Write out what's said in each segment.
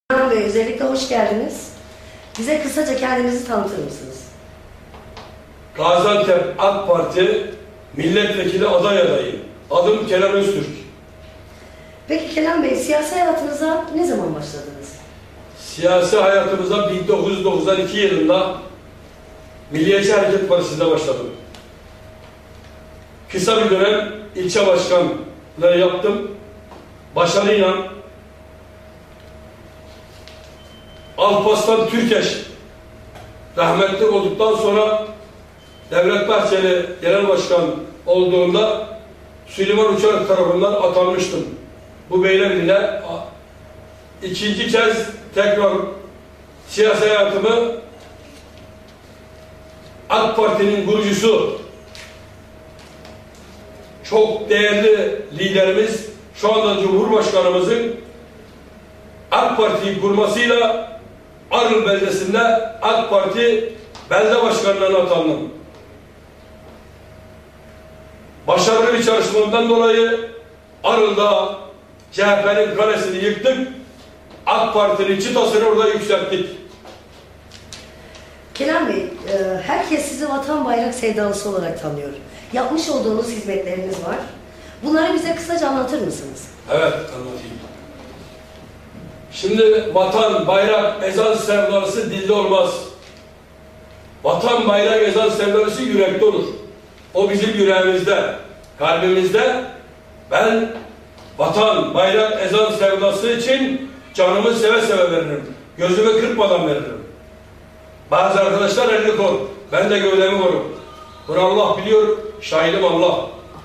Kenan Bey, özellikle hoş geldiniz. Bize kısaca kendinizi tanıtır mısınız? Gaziantep AK Parti milletvekili adayım. Adım Kenan Öztürk. Peki Kenan Bey, siyasi hayatınıza ne zaman başladınız? Siyasi hayatımıza 1992 yılında Milliyetçi Hareket Partisi'nde başladım. Kısa bir dönem ilçe başkanlığı yaptım. Başarıyla Alparslan Türkeş rahmetli olduktan sonra Devlet Bahçeli Genel Başkan olduğunda Süleyman Uçar tarafından atanmıştım. Bu beylerle ikinci kez tekrar siyasi hayatımı AK Parti'nin kurucusu, çok değerli liderimiz, şu anda Cumhurbaşkanımızın AK Parti'yi kurmasıyla Arıl beldesinde AK Parti belde başkanlığına atandım. Başarılı bir çalışmamdan dolayı Arıl'da CHP'nin kalesini yıktık, AK Parti'nin çıtasını orada yükselttik. Kenan Bey, herkes sizi vatan bayrak sevdalısı olarak tanıyor. Yapmış olduğunuz hizmetleriniz var. Bunları bize kısaca anlatır mısınız? Evet, anlatayım. Şimdi vatan, bayrak, ezan sevdalısı dilde olmaz. Vatan, bayrak, ezan sevdalısı yürekte olur. O bizim yüreğimizde, kalbimizde. Ben vatan, bayrak, ezan sevdası için canımı seve seve veririm. Gözümü kırpmadan veririm. Bazı arkadaşlar elini kor. Ben de gövdemi korum. Bunu Allah biliyor, şahidim Allah.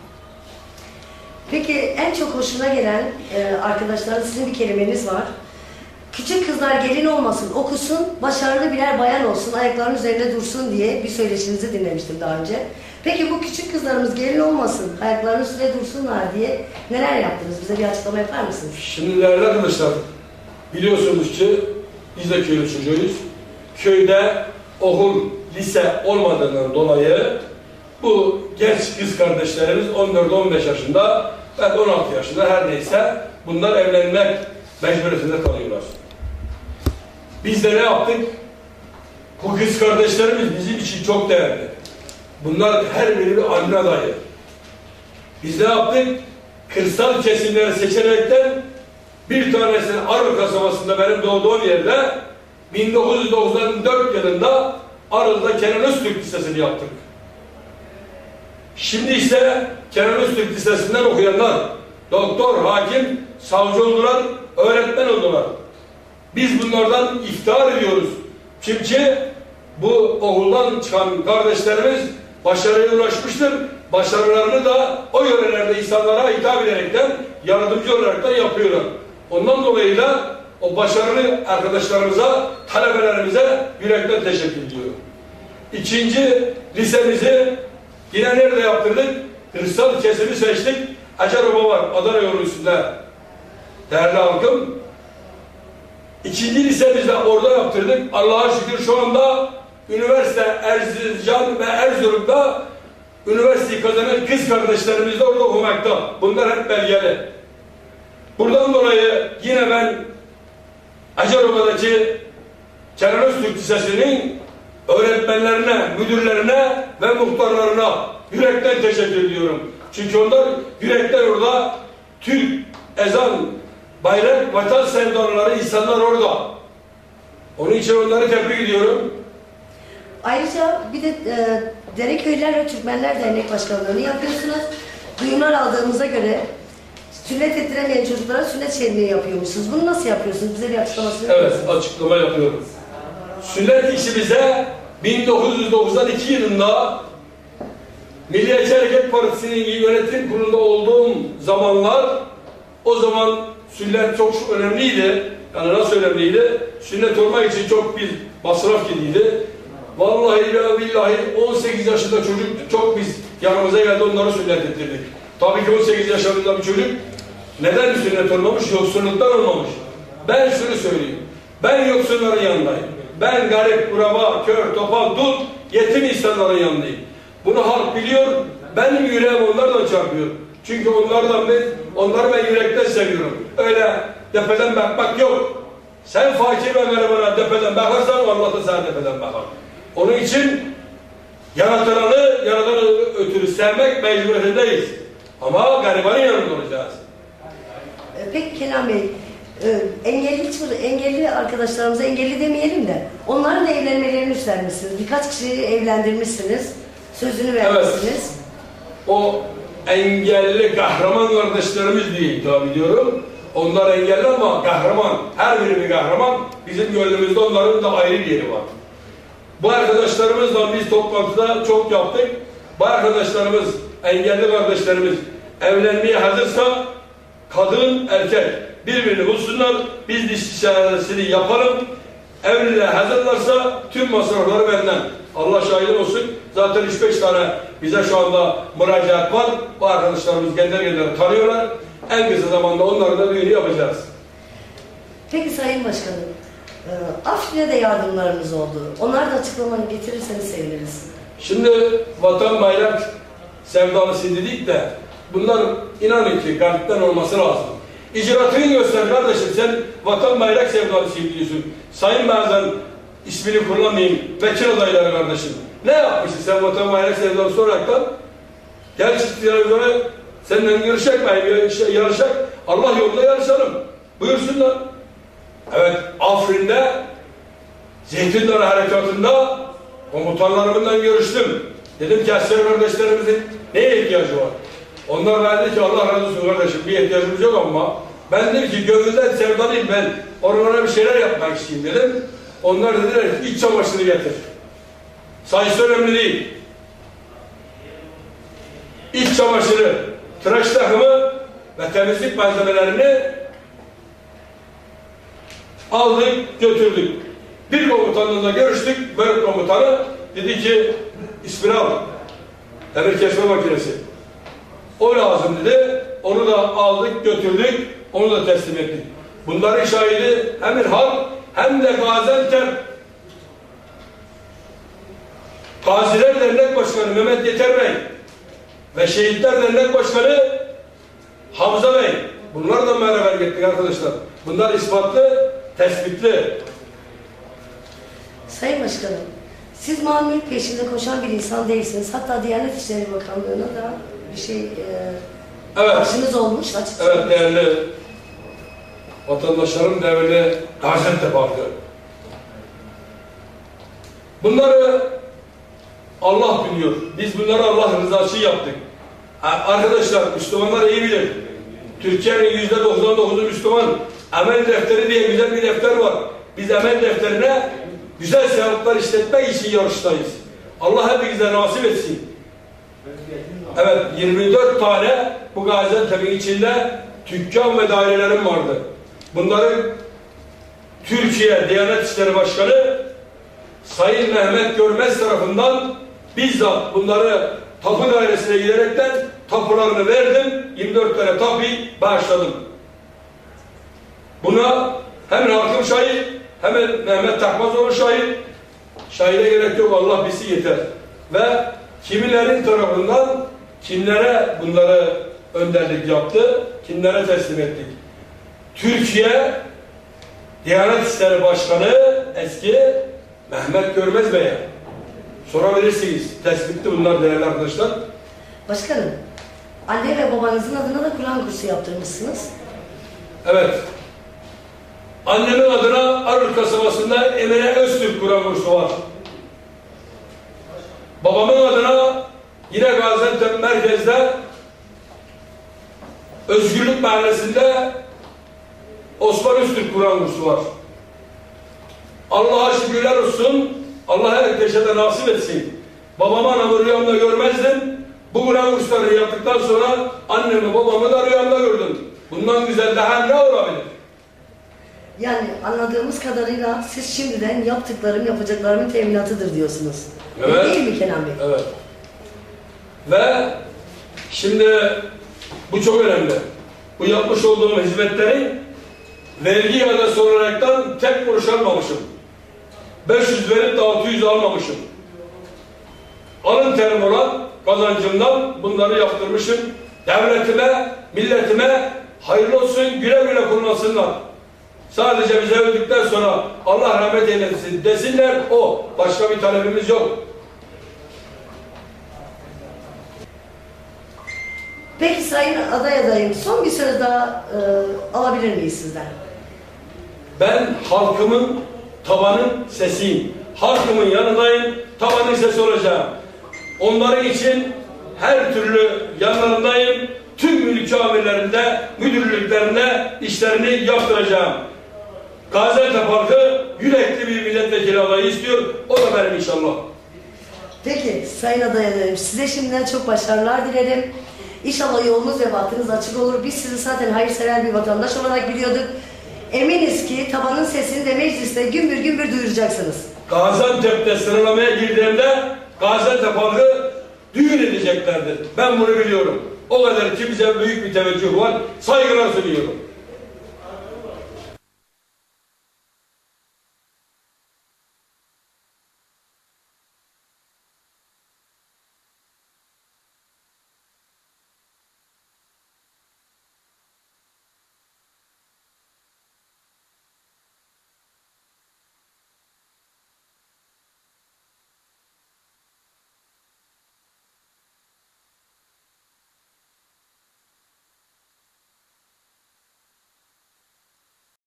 Peki en çok hoşuna gelen arkadaşların sizin bir kelimeniz var. Küçük kızlar gelin olmasın, okusun, başarılı birer bayan olsun, ayaklarının üzerinde dursun diye bir söyleşinizi dinlemiştim daha önce. Peki bu küçük kızlarımız gelin olmasın, ayaklarının üstünde dursunlar diye neler yaptınız? Bize bir açıklama yapar mısınız? Şimdi değerli arkadaşlar, biliyorsunuz ki biz de köylü çocuğuyuz. Köyde okul, lise olmadığından dolayı bu genç kız kardeşlerimiz 14-15 yaşında ve 16 yaşında her neyse bunlar evlenmek mecburiyetinde kalıyorlar. Biz de ne yaptık? Bu kız kardeşlerimiz bizim için çok değerli. Bunlar her biri bir anne adayı. Biz ne yaptık? Kırsal kesimleri seçerekten bir tanesini Arıl kasabasında benim doğduğum yerde 1994 yılında Arıl'da Kenan Öztürk Lisesi'ni yaptık. Şimdi ise Kenan Öztürk Lisesi'nden okuyanlar doktor, hakim, savcı oldular, öğretmen oldular. Biz bunlardan iftihar ediyoruz. Çünkü bu okuldan çıkan kardeşlerimiz başarıya ulaşmıştır. Başarılarını da o yörelerde insanlara hitap ederekten, yardımcı olaraktan yapıyorlar. Ondan dolayı da o başarılı arkadaşlarımıza, talebelerimize yürekten teşekkür ediyorum. İkinci lisemizi yine nerede yaptırdık? Kırsal kesimi seçtik. Acarova var, Adana yolu üstünde. Değerli halkım, İkinci lisemizde orada yaptırdık. Allah'a şükür şu anda üniversite Erzincan ve Erzurum'da üniversiteyi kazanan kız kardeşlerimiz de orada okumakta. Bunlar hep belgeli. Buradan dolayı yine ben Acarova'daki Kenan Öztürk Lisesi'nin öğretmenlerine, müdürlerine ve muhtarlarına yürekten teşekkür ediyorum. Çünkü onlar yürekten orada Türk, ezan, bayrak, vatan sevdalıları insanlar orada. Onun için onları tebrik ediyorum. Ayrıca bir de Dereköylüler ve Türkmenler Dernek Başkanlığı'nı yapıyorsunuz. Duyumlar aldığımıza göre sünnet ettiremeyen çocuklara sünnet şenliği yapıyormuşsunuz. Bunu nasıl yapıyorsunuz? Bize bir açıklamasını yapın. Evet, açıklama yapıyorum. Sünnet işimize 1992 yılında Milliyetçi Hareket Partisi'nin yönetim kurulunda olduğum zamanlar, o zaman sünnet çok önemliydi. Yani nasıl önemliydi? Sünnet olmak için çok bir masraf gidiydi. Vallahi ya billahi 18 yaşında çocuk çok biz yanımıza geldi, onları sünnet ettirdik. Tabii ki 18 yaşında bir çocuk neden sünnet olmamış? Yoksulluktan olmamış. Ben şunu söyleyeyim. Ben yoksulların yanındayım. Ben garip, kuraba, kör, topal, dul, yetim insanların yanındayım. Bunu halk biliyor. Benim yüreğim onlardan çarpıyor. Çünkü onları ben yürekten seviyorum. Öyle tepeden bakmak yok. Sen fakir ve garibana tepeden bakarsan Allah da sana tepeden bakar. Onun için yaratanı ötürü sevmek mecburiyetindeyiz. Ama garibanın yanında olacağız. Peki Kenan Bey, engelli arkadaşlarımıza engelli demeyelim de onların da evlenmelerini üstlenmişsiniz. Birkaç kişiyi evlendirmişsiniz. Sözünü vermişsiniz. Evet. O engelli kahraman kardeşlerimiz diye hitap ediyorum. Onlar engelli ama kahraman. Her biri bir kahraman. Bizim gönlümüzde onların da ayrı bir yeri var. Bu arkadaşlarımızla biz toplantıda çok yaptık. Bu arkadaşlarımız, engelli kardeşlerimiz evlenmeye hazırsa kadın, erkek birbirini bulsunlar. Biz de istişaresini yapalım. Evliliğe hazırlarsa tüm masrafları benden. Allah şahidim olsun. Zaten 3-5 tane bize şu anda müracaat var. Bu arkadaşlarımız kendileri tanıyorlar. En kısa zamanda onların da düğünü yapacağız. Peki Sayın Başkanım, Afrin'e de yardımlarınız oldu. Onları da açıklamanı getirirseniz seviniriz. Şimdi vatan bayrak sevdalısı dedik de bunlar inanın ki kalpten olması lazım. İcraatını göster kardeşim, sen vatan bayrak sevdalısı diyorsun. Sayın bazen ismini kullanmayayım, vekil adayları kardeşim. Ne yapmışsın sen vatan bayrak sevdalısı olaraktan? Gel çıktı televizyona, seninle görüşecek mi? Yarışacak. Allah yolunda yarışalım. Buyursunlar. Evet, Afrin'de Zeytin Dağı Harekatı'nda komutanlarımla görüştüm. Dedim ki asker kardeşlerimizin neye ihtiyacı var? Onlar dedi ki Allah razı olsun kardeşim, bir ihtiyacımız yok ama ben dedim ki gönülden sevdalıyım, ben oralara bir şeyler yapmak isteyeyim dedim. Onlar dediler ki iç çamaşırı getir. Sayısı önemli değil. İç çamaşırı, tıraş takımı ve temizlik malzemelerini aldık, götürdük. Bir komutanla görüştük, bölük komutanı dedi ki İspiral, demir kesme makinesi. O lazım dedi, onu da aldık, götürdük, onu da teslim ettik. Bunların şahidi hem İlhan hem de Gaziantep Gaziler Dernek Başkanı Mehmet Yeter Bey ve Şehitler Dernek Başkanı Hamza Bey. Bunlar da beraber gittik arkadaşlar. Bunlar ispatlı, tespitli. Sayın Başkanım, siz mamul peşinde koşan bir insan değilsiniz. Hatta Diyanet İşleri Bakanlığı'na da bir şey evet. başınız olmuş açıkçası. Evet değerli vatandaşlarım, değerli Gaziantep halkı. Bunları Allah biliyor. Biz bunları Allah rızası yaptık. Arkadaşlar, Müslümanlar iyi bilir. Türkiye'nin %99'u Müslüman. Amel defteri diye güzel bir defter var. Biz amel defterine güzel sevaplar işletmek için yarıştayız. Allah hepimize nasip etsin. Evet, 24 tane bu Gaziantep'in içinde dükkan ve dairelerim vardı. Bunları Türkiye Diyanet İşleri Başkanı Sayın Mehmet Görmez tarafından bizzat bunları tapu dairesine giderekten tapularını verdim. 24 tane tapuyu bağışladım. Buna hem hakim şahit hem Mehmet Takmazoğlu şahit. Şahide gerek yok, Allah bizi yeter. Ve kimilerin tarafından kimlere bunları önderlik yaptı, kimlere teslim ettik. Türkiye Diyanet İşleri Başkanı eski Mehmet Görmez Bey'e sorabilirsiniz. Tespitli bunlar değerli arkadaşlar. Başkanım, anne ve babanızın adına da Kur'an kursu yaptırmışsınız. Evet. Annemin adına Arık kasabasında Emine Öztürk Kur'an kursu var. Babamın adına yine Gaziantep merkezde Özgürlük Mahallesi'nde Osman Öztürk Kur'an kursu var. Allah'a şükürler olsun. Allah herkese de nasip etsin. Babamı anamı rüyamda görmezdim. Bu Kur'an kurslarını yaptıktan sonra annemi babamı da rüyamda gördüm. Bundan güzel daha ne olabilir? Yani anladığımız kadarıyla siz şimdiden yapacaklarımın teminatıdır diyorsunuz. Evet. Değil mi Kenan Bey? Evet. Ve şimdi bu çok önemli. Bu yapmış olduğum hizmetleri vergi iadesi olaraktan tek kuruş almamışım. 500 verip de 600 almamışım. Alın terim olan kazancımdan bunları yaptırmışım. Devletime, milletime hayırlı olsun, güle güle kullansınlar. Sadece bize öldükten sonra Allah rahmet eylesin desinler, o. Başka bir talebimiz yok. Peki Sayın aday adayım, son bir söz daha alabilir miyiz sizden? Ben halkımın, tabanın sesiyim. Halkımın yanındayım, tabanın sesi olacağım. Onların için her türlü yanlarındayım. Tüm mülki amirlerinde, müdürlüklerinde işlerini yaptıracağım. Gaziantep halkı yürekli bir milletvekili adayı istiyor. O da benim inşallah. Peki Sayın aday adayım, size şimdiden çok başarılar dilerim. İnşallah yolunuz ve bahtınız açık olur. Biz sizi zaten hayırsever bir vatandaş olarak biliyorduk. Eminiz ki tabanın sesini de mecliste gümbür gümbür duyuracaksınız. Gaziantep'te sıralamaya girdiğimde Gaziantep halkı düğün edeceklerdir. Ben bunu biliyorum. O kadar ki bize büyük bir teveccüh var. Saygılar sunuyorum.